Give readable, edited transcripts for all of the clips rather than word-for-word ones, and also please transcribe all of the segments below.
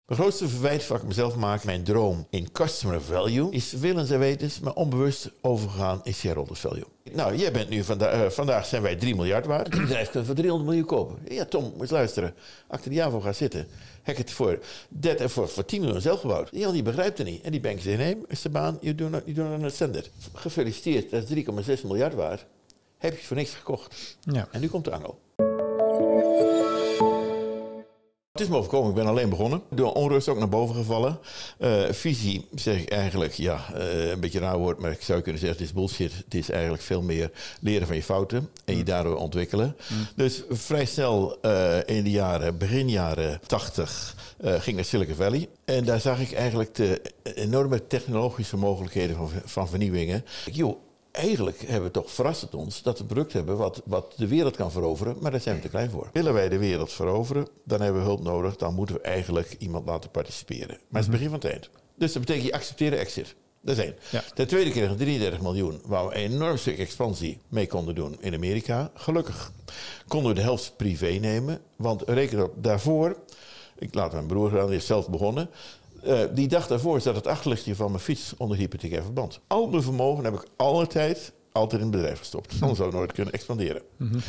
De grootste verwijt wat ik mezelf maak, mijn droom in customer value, is willens en wetens, maar onbewust overgegaan in shareholder value. Nou, jij bent nu vandaag zijn wij 3 miljard waard. Het bedrijf kan voor 300 miljoen kopen. Ja, Tom, moet eens luisteren. Achter die Javo gaat zitten. Heb ik het voor 10 miljoen zelf gebouwd. Jan, die begrijpt het niet. En die bank zegt, nee, is de baan, you do not understand it. Gefeliciteerd, dat is 3,6 miljard waard. Heb je het voor niks gekocht. Ja. En nu komt de angel. Het is me overkomen, ik ben alleen begonnen. Door onrust ook naar boven gevallen. Visie zeg ik eigenlijk, een beetje raar woord, maar ik zou kunnen zeggen, het is bullshit. Het is eigenlijk veel meer leren van je fouten en je daardoor ontwikkelen. Dus vrij snel in de begin jaren 80 ging ik naar Silicon Valley. En daar zag ik eigenlijk de enorme technologische mogelijkheden van vernieuwingen. Eigenlijk hebben we toch verrast ons dat we een product hebben wat de wereld kan veroveren, maar daar zijn we te klein voor. Willen wij de wereld veroveren, dan hebben we hulp nodig, dan moeten we eigenlijk iemand laten participeren. Maar het is het begin van het eind. Dus dat betekent je accepteren exit. Dat is één. Ja. Ten tweede kregen we 33 miljoen, waar we een enorm stuk expansie mee konden doen in Amerika. Gelukkig konden we de helft privé nemen, want reken op daarvoor, ik laat mijn broer gaan, die is zelf begonnen. Die dag daarvoor zat het achterlichtje van mijn fiets onder hypothecair verband. Al mijn vermogen heb ik altijd in het bedrijf gestopt. Anders zou ik nooit kunnen expanderen.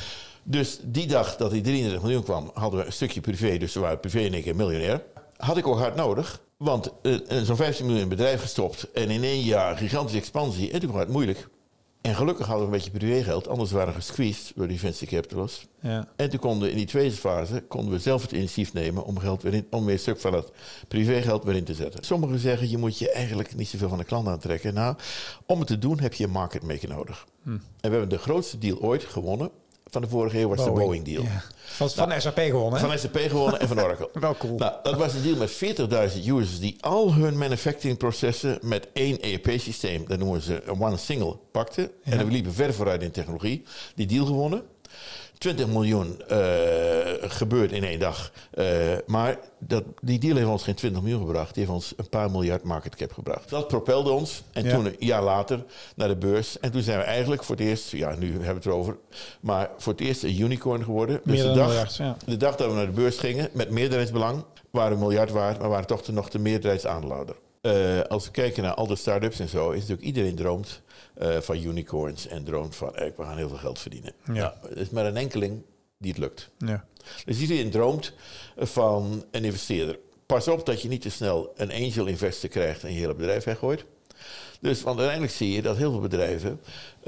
Dus die dag dat die 33 miljoen kwam, hadden we een stukje privé. Dus we waren privé in één keer miljonair. Had ik ook hard nodig. Want zo'n 15 miljoen in het bedrijf gestopt. En in 1 jaar gigantische expansie. En toen was het moeilijk. En gelukkig hadden we een beetje privégeld. Anders waren we gesqueezed door die venture capitalist. Ja. En toen konden we in die tweede fase zelf het initiatief nemen om weer een stuk van het privégeld weer in te zetten. Sommigen zeggen, je moet je eigenlijk niet zoveel van de klant aantrekken. Nou, om het te doen heb je een market maker nodig. En we hebben de grootste deal ooit gewonnen. Van de vorige eeuw was de Boeing deal. Ja. Van SAP gewonnen, hè? Van SAP gewonnen en van Oracle. Wel cool. Nou, dat was een deal met 40.000 users die al hun manufacturingprocessen met 1 ERP-systeem, dat noemen ze one single, pakten. Ja. En we liepen ver vooruit in technologie. Die deal gewonnen. 20 miljoen gebeurt in 1 dag. Maar die deal heeft ons geen 20 miljoen gebracht. Die heeft ons een paar miljard market cap gebracht. Dat propelde ons. En toen een jaar later naar de beurs. En toen zijn we eigenlijk voor het eerst, nu hebben we het erover, maar voor het eerst een unicorn geworden. Dus de dag dat we naar de beurs gingen, met meerderheidsbelang, waren we een miljard waard, maar waren toch nog de meerderheidsaandeelhouder. Als we kijken naar al de start-ups en zo, is natuurlijk iedereen droomt van unicorns en droomt van, we gaan heel veel geld verdienen. Ja. Nou, het is maar een enkeling die het lukt. Ja. Dus iedereen droomt van een investeerder. Pas op dat je niet te snel een angel investor krijgt en je hele bedrijf weggooit. Dus, want uiteindelijk zie je dat heel veel bedrijven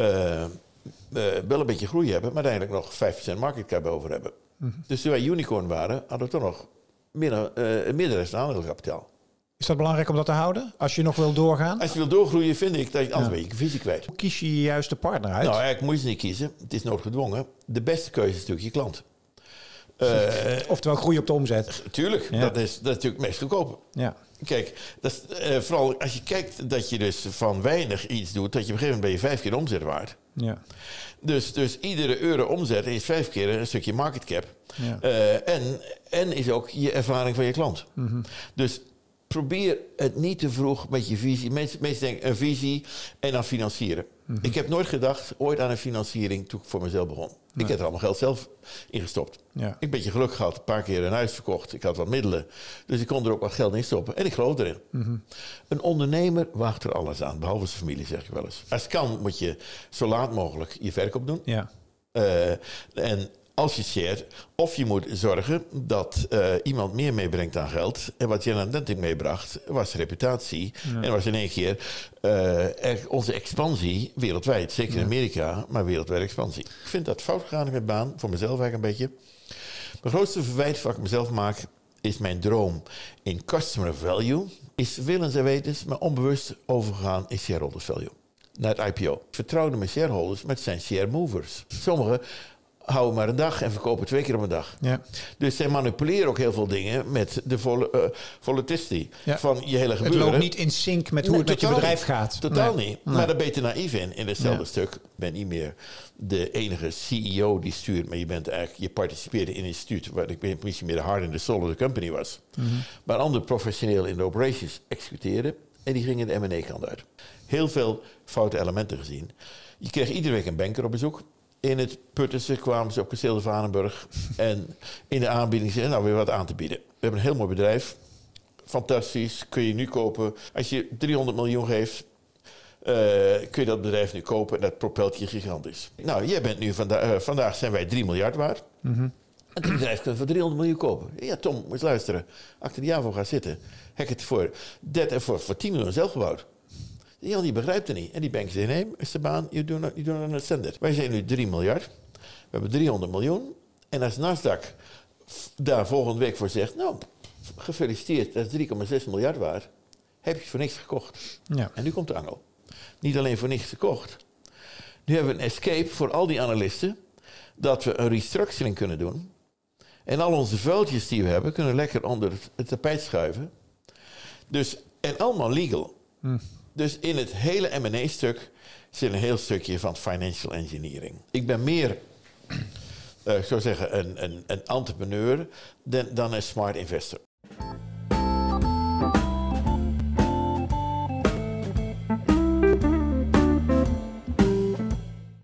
wel een beetje groei hebben, maar uiteindelijk nog 5% market cap over hebben. Dus toen wij unicorn waren, hadden we toch nog een meerderheidsaandeelkapitaal. Is dat belangrijk om dat te houden? Als je nog wil doorgaan? Als je wil doorgroeien, vind ik dat je anders een beetje visie kwijt. Hoe kies je je juiste partner uit? Nou, eigenlijk moet je ze niet kiezen. Het is noodgedwongen. De beste keuze is natuurlijk je klant. Oftewel groei op de omzet. Tuurlijk, ja. dat is natuurlijk het meest goedkope. Ja. Kijk, dat is, vooral als je kijkt dat je dus van weinig iets doet, dat je op een gegeven moment ben je 5 keer omzet waard. Ja. Dus iedere euro omzet is 5 keer een stukje market cap. Ja. En is ook je ervaring van je klant. Dus probeer het niet te vroeg met je visie. Mensen denken een visie en dan financieren. Ik heb nooit gedacht ooit aan een financiering toen ik voor mezelf begon. Nee. Ik heb er allemaal geld zelf in gestopt. Ja. Ik heb een beetje geluk gehad, een paar keer een huis verkocht. Ik had wat middelen, dus ik kon er ook wat geld in stoppen. En ik geloof erin. Een ondernemer waagt er alles aan, behalve zijn familie, zeg ik wel eens. Als het kan moet je zo laat mogelijk je verkoop doen. Ja. En als je shared, of je moet zorgen dat iemand meer meebrengt aan geld. En wat General Denting meebracht, was reputatie. Ja. En was in één keer onze expansie wereldwijd. Zeker in Amerika, maar wereldwijd expansie. Ik vind dat fout gegaan in mijn baan, voor mezelf eigenlijk een beetje. Mijn grootste verwijt wat ik mezelf maak, is mijn droom in customer value. Is willens en wetens, maar onbewust overgegaan in shareholder value. Naar het IPO. Ik vertrouwde mijn shareholders, maar het zijn share movers. Sommigen houden maar een dag en verkopen 2 keer op een dag. Ja. Dus zij manipuleren ook heel veel dingen met de volatility van je hele gebeuren. Het loopt niet in sync met hoe het met je bedrijf gaat. Totaal niet. Maar daar ben je te naïef in. In hetzelfde stuk ben je niet meer de enige CEO die stuurt, maar je participeerde in een instituut waar ik misschien meer de hard in de soul of the company was. Maar andere professioneel in de operations executeren en die gingen de M&A-kant uit. Heel veel foute elementen gezien. Je kreeg iedere week een banker op bezoek. In het Puttense kwamen ze op Kasteel de Varenburg. En in de aanbieding zeiden weer wat aan te bieden. We hebben een heel mooi bedrijf. fantastisch, kun je nu kopen. Als je 300 miljoen geeft, kun je dat bedrijf nu kopen en dat propelt je gigantisch. Nou, jij bent nu vandaag zijn wij 3 miljard waard. En het bedrijf kan voor 300 miljoen kopen. Ja, Tom, moet je luisteren. Achter de Javo gaan zitten. Hek het voor 10 miljoen zelf gebouwd. Jan, die begrijpt het niet. En die bank zegt, nee, is de baan, je doet een standaard. Wij zijn nu 3 miljard. We hebben 300 miljoen. En als Nasdaq daar volgende week voor zegt, nou, gefeliciteerd, dat is 3,6 miljard waard. Heb je het voor niks gekocht. Ja. En nu komt de angel. Niet alleen voor niks gekocht. Nu hebben we een escape voor al die analisten, dat we een restructuring kunnen doen. En al onze vuiltjes die we hebben, kunnen lekker onder het tapijt schuiven. Dus, en allemaal legal. Dus in het hele M&A-stuk zit een heel stukje van financial engineering. Ik ben meer, ik zou zeggen, een entrepreneur dan een smart investor.